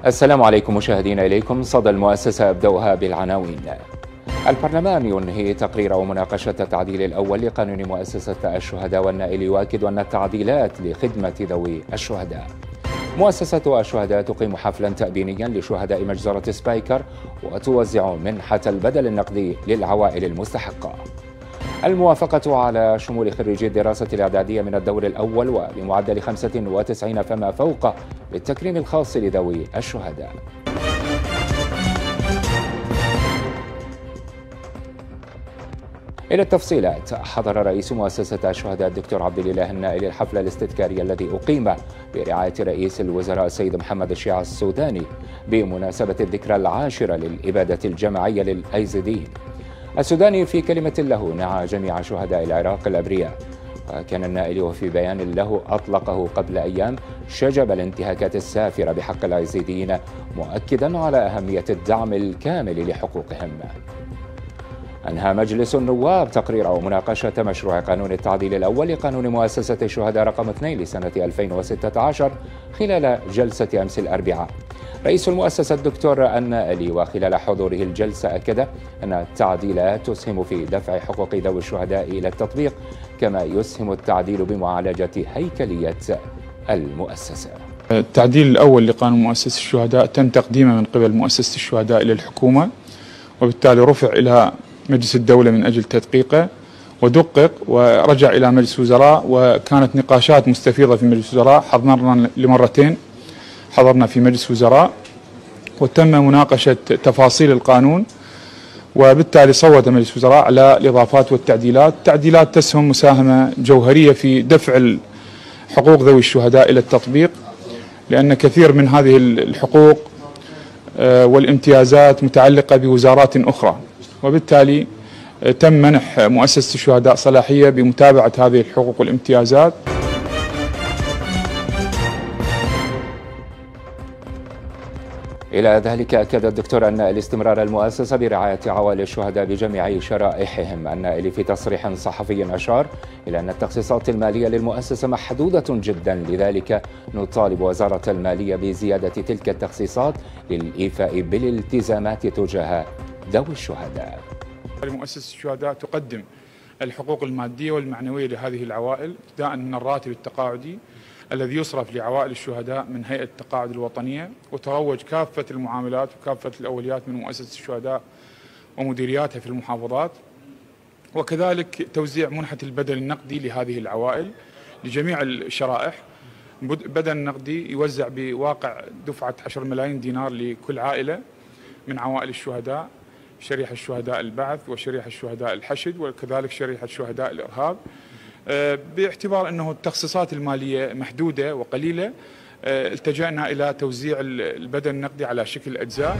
السلام عليكم مشاهدينا، إليكم صدى المؤسسة. أبدأها بالعناوين. البرلمان ينهي تقرير ومناقشة التعديل الأول لقانون مؤسسة الشهداء، والنائل يؤكد أن التعديلات لخدمة ذوي الشهداء. مؤسسة الشهداء تقيم حفلا تأبينيا لشهداء مجزرة سبايكر وتوزع منحة البدل النقدي للعوائل المستحقة. الموافقة على شمول خريجي الدراسة الإعدادية من الدور الأول وبمعدل 95 فما فوق بالتكريم الخاص لذوي الشهداء. إلى التفصيلات. حضر رئيس مؤسسة الشهداء الدكتور عبد الإله النائل الحفل الاستذكاري الذي أقيم برعاية رئيس الوزراء السيد محمد الشيع السوداني بمناسبة الذكرى العاشرة للإبادة الجماعية للأيزيديين. السوداني في كلمة له نعى جميع شهداء العراق الأبرياء، وكان النائل وفي بيان له أطلقه قبل أيام شجب الانتهاكات السافرة بحق الأيزيديين، مؤكدا على أهمية الدعم الكامل لحقوقهم. أنهى مجلس النواب تقرير ومناقشة مشروع قانون التعديل الأول لقانون مؤسسة الشهداء رقم 2 لسنة 2016 خلال جلسة أمس الأربعاء. رئيس المؤسسة الدكتور النائلي وخلال حضوره الجلسة أكد أن التعديلات تسهم في دفع حقوق ذوي الشهداء إلى التطبيق، كما يسهم التعديل بمعالجة هيكلية المؤسسة. التعديل الأول لقانون مؤسسة الشهداء تم تقديمه من قبل مؤسسة الشهداء إلى الحكومة، وبالتالي رفع إلى مجلس الدولة من أجل تدقيقه، ودقق ورجع إلى مجلس الوزراء، وكانت نقاشات مستفيضة في مجلس الوزراء. حضرنا لمرتين، حضرنا في مجلس الوزراء وتم مناقشة تفاصيل القانون، وبالتالي صوت مجلس الوزراء على الإضافات والتعديلات. التعديلات تسهم مساهمة جوهرية في دفع حقوق ذوي الشهداء إلى التطبيق، لأن كثير من هذه الحقوق والامتيازات متعلقة بوزارات أخرى، وبالتالي تم منح مؤسسة الشهداء صلاحية بمتابعة هذه الحقوق والامتيازات. إلى ذلك أكد الدكتور النائل استمرار المؤسسة برعاية عوائل الشهداء بجميع شرائحهم. النائل في تصريح صحفي أشار إلى أن التخصيصات المالية للمؤسسة محدودة جدا، لذلك نطالب وزارة المالية بزيادة تلك التخصيصات للإيفاء بالالتزامات تجاه ذوي الشهداء. مؤسسة الشهداء تقدم الحقوق المادية والمعنوية لهذه العوائل، ابتداء من الراتب التقاعدي الذي يصرف لعوائل الشهداء من هيئة التقاعد الوطنية، وتروج كافة المعاملات وكافة الأوليات من مؤسسة الشهداء ومديرياتها في المحافظات، وكذلك توزيع منحة البدل النقدي لهذه العوائل لجميع الشرائح. بدل نقدي يوزع بواقع دفعة 10 ملايين دينار لكل عائلة من عوائل الشهداء، شريحة الشهداء البعث وشريحة الشهداء الحشد وكذلك شريحة شهداء الإرهاب. باعتبار أنه التخصيصات المالية محدودة وقليلة، التجأنا إلى توزيع البدل النقدي على شكل أجزاء.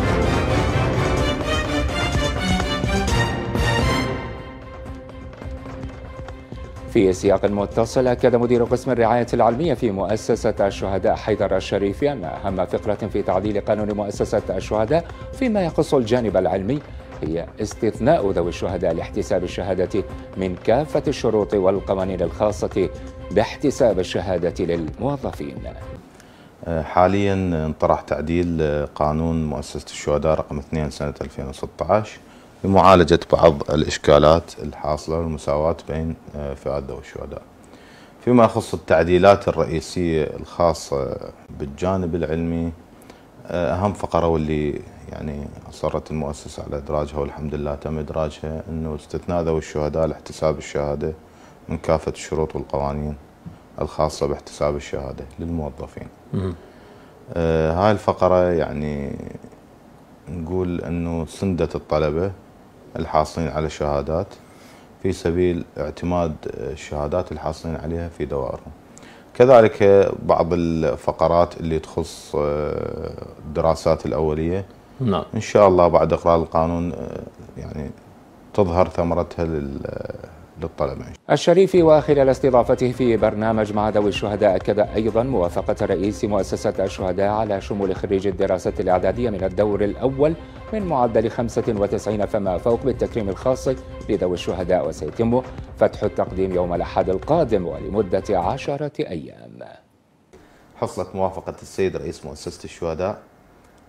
في سياق متصل، أكد مدير قسم الرعاية العلمية في مؤسسة الشهداء حيدر الشريفي أن أهم فقرة في تعديل قانون مؤسسة الشهداء فيما يخص الجانب العلمي هي استثناء ذوي الشهداء لاحتساب الشهادة من كافة الشروط والقوانين الخاصة باحتساب الشهادة للموظفين. حاليا انطرح تعديل قانون مؤسسة الشهداء رقم 2 سنة 2016 لمعالجة بعض الإشكالات الحاصلة والمساواة بين فئات ذوي الشهداء. فيما يخص التعديلات الرئيسية الخاصة بالجانب العلمي، أهم فقرة واللي يعني أصرت المؤسسة على إدراجها والحمد لله تم إدراجها، أنه استثناء ذوي الشهداء لاحتساب الشهادة من كافة الشروط والقوانين الخاصة باحتساب الشهادة للموظفين. هاي الفقرة يعني نقول أنه سندت الطلبة الحاصلين على شهادات في سبيل اعتماد الشهادات الحاصلين عليها في دوائرهم. كذلك بعض الفقرات اللي تخص الدراسات الأولية، نعم، إن شاء الله بعد إقرار القانون يعني تظهر ثمرتها للطلبة. الشريفي وخلال استضافته في برنامج مع ذوي الشهداء أكد أيضا موافقة رئيس مؤسسة الشهداء على شمول خريجي الدراسة الإعدادية من الدور الأول من معدل 95 فما فوق بالتكريم الخاص لذوي الشهداء، وسيتم فتح التقديم يوم الأحد القادم ولمدة 10 أيام. حصلت موافقة السيد رئيس مؤسسة الشهداء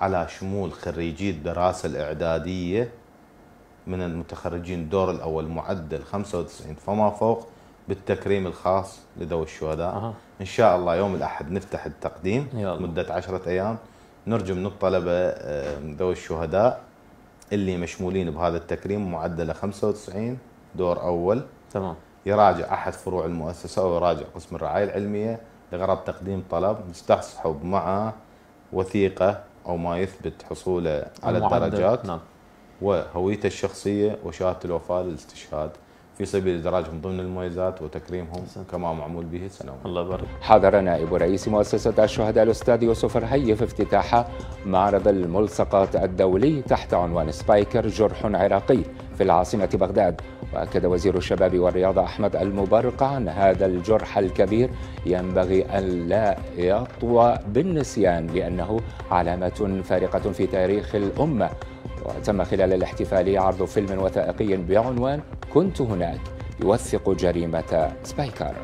على شمول خريجي الدراسة الإعدادية من المتخرجين الدور الأول معدل 95 فما فوق بالتكريم الخاص لذوي الشهداء. إن شاء الله يوم الأحد نفتح التقديم مدة 10 أيام. نرجو من الطلبة ذوي الشهداء اللي مشمولين بهذا التكريم معدله 95 دور أول تمام يراجع أحد فروع المؤسسة أو يراجع قسم الرعاية العلمية لغرض تقديم طلب نستصحب معه وثيقة أو ما يثبت حصوله على الدرجات نعم. وهويته الشخصية وشهادة الوفاة للاستشهاد في سبيل إدراجهم ضمن المميزات وتكريمهم كما معمول به سنويا. الله يبارك. حضر نائب رئيس مؤسسة الشهداء الأستاذ يوسف رهيف افتتاح معرض الملصقات الدولي تحت عنوان سبايكر جرح عراقي في العاصمة بغداد. وأكد وزير الشباب والرياضة أحمد المبرقع أن هذا الجرح الكبير ينبغي أن لا يطوى بالنسيان لأنه علامة فارقة في تاريخ الأمة. وتم خلال الاحتفالية عرض فيلم وثائقي بعنوان كنت هناك يوثق جريمة سبايكر.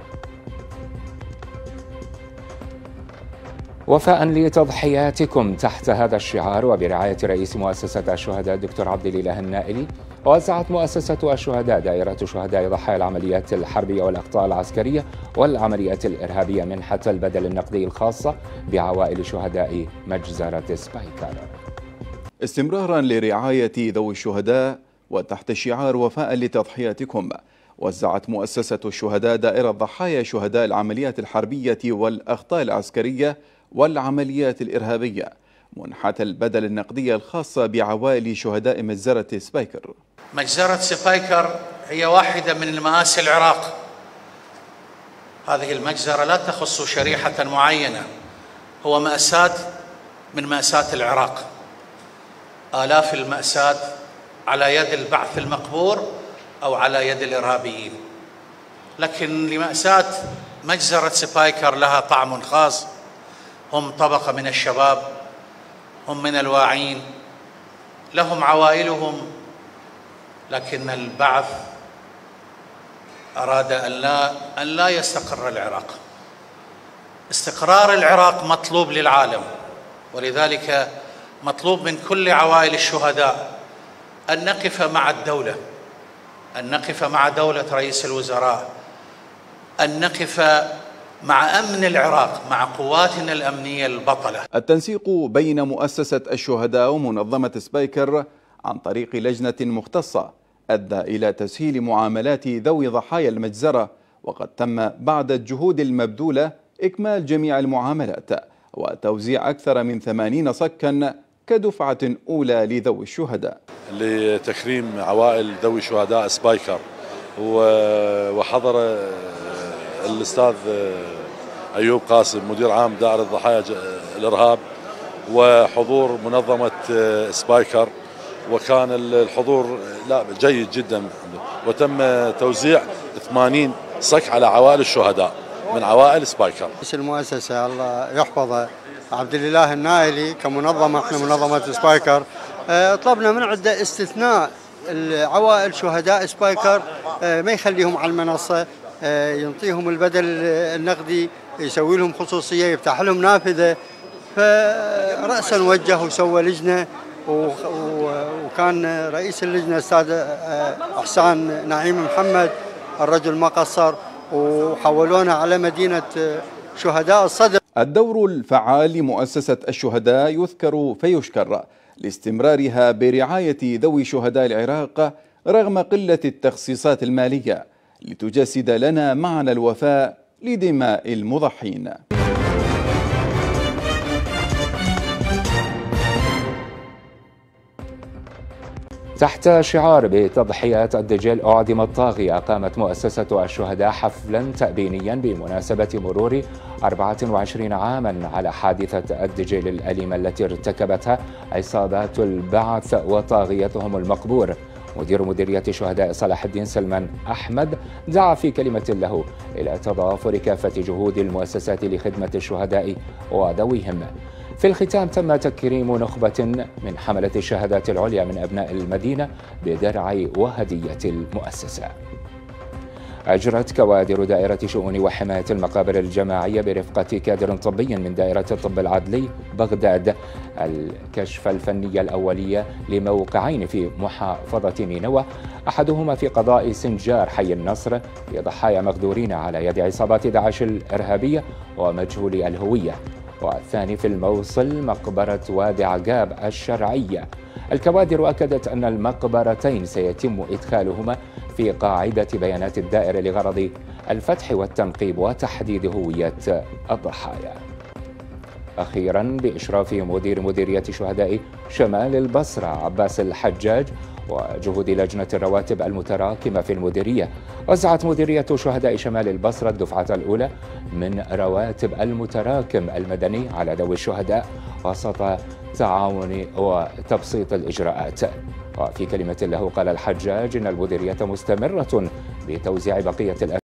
وفاء لتضحياتكم تحت هذا الشعار وبرعاية رئيس مؤسسة الشهداء الدكتور عبد الإله النائلي، وزعت مؤسسة الشهداء دائرة شهداء ضحايا العمليات الحربية والأخطاء العسكرية والعمليات الإرهابية منحة البدل النقدي الخاصة بعوائل شهداء مجزرة سبايكر. استمرارا لرعاية ذوي الشهداء وتحت شعار وفاء لتضحياتكم، وزعت مؤسسة الشهداء دائرة ضحايا شهداء العمليات الحربية والأخطاء العسكرية والعمليات الإرهابية منحة البدل النقدية الخاصة بعوائل شهداء مجزرة سبايكر. مجزرة سبايكر هي واحدة من مآسي العراق. هذه المجزرة لا تخص شريحة معينة، هو مأساة من مأساة العراق. آلاف المأساة على يد البعث المقبور أو على يد الإرهابيين، لكن لمأساة مجزرة سبايكر لها طعم خاص. هم طبقة من الشباب، هم من الواعين، لهم عوائلهم، لكن البعث أراد أن لا يستقر العراق. استقرار العراق مطلوب للعالم، ولذلك مطلوب من كل عوائل الشهداء أن نقف مع الدولة، أن نقف مع دولة رئيس الوزراء، أن نقف مع أمن العراق، مع قواتنا الأمنية البطلة. التنسيق بين مؤسسة الشهداء ومنظمة سبايكر عن طريق لجنة مختصة أدى إلى تسهيل معاملات ذوي ضحايا المجزرة، وقد تم بعد الجهود المبذولة إكمال جميع المعاملات وتوزيع أكثر من 80 صكا كدفعة أولى لذوي الشهداء لتكريم عوائل ذوي شهداء سبايكر. وحضر الأستاذ أيوب قاسم مدير عام دائرة ضحايا الإرهاب وحضور منظمة سبايكر، وكان الحضور جيد جدا، وتم توزيع 80 صك على عوائل الشهداء من عوائل سبايكر. رئيس المؤسسة الله يحفظه عبد الإله النائلي كمنظمة، احنا منظمة سبايكر طلبنا من عنده استثناء عوائل شهداء سبايكر، ما يخليهم على المنصة، ينطيهم البدل النقدي، يسوي لهم خصوصية، يفتح لهم نافذة. فرأسا وجه وسوى لجنة، وكان رئيس اللجنة الأستاذ إحسان نعيم محمد، الرجل ما قصر، وحولونا على مدينة شهداء الصدر. الدور الفعال لمؤسسة الشهداء يذكر فيشكر لاستمرارها برعاية ذوي شهداء العراق رغم قلة التخصيصات المالية لتجسد لنا معنى الوفاء لدماء المضحين. تحت شعار بتضحيات الدجل أعدم الطاغية، قامت مؤسسة الشهداء حفلا تأبينيا بمناسبة مرور 24 عاما على حادثة الدجل الأليمة التي ارتكبتها عصابات البعث وطاغيتهم المقبور. مدير مديرية شهداء صلاح الدين سلمان أحمد دعا في كلمة له إلى تضافر كافة جهود المؤسسات لخدمة الشهداء وذويهم. في الختام تم تكريم نخبة من حملة الشهادات العليا من أبناء المدينة بدرع وهدية المؤسسة. أجرت كوادر دائرة شؤون وحماية المقابر الجماعية برفقة كادر طبي من دائرة الطب العدلي بغداد الكشف الفني الأولية لموقعين في محافظة نينوى، أحدهما في قضاء سنجار حي النصر لضحايا مغدورين على يد عصابات داعش الإرهابية ومجهول الهوية، والثاني في الموصل مقبرة وادي عقاب الشرعية. الكوادر أكدت أن المقبرتين سيتم إدخالهما في قاعدة بيانات الدائرة لغرض الفتح والتنقيب وتحديد هوية الضحايا. أخيرا بإشراف مديرية شهداء شمال البصرة عباس الحجاج وجهود لجنة الرواتب المتراكمة في المديرية، وزعت مديرية شهداء شمال البصرة الدفعة الأولى من رواتب المتراكم المدني على ذوي الشهداء وسط تعاون وتبسيط الإجراءات. وفي كلمة له قال الحجاج إن المديرية مستمرة بتوزيع بقية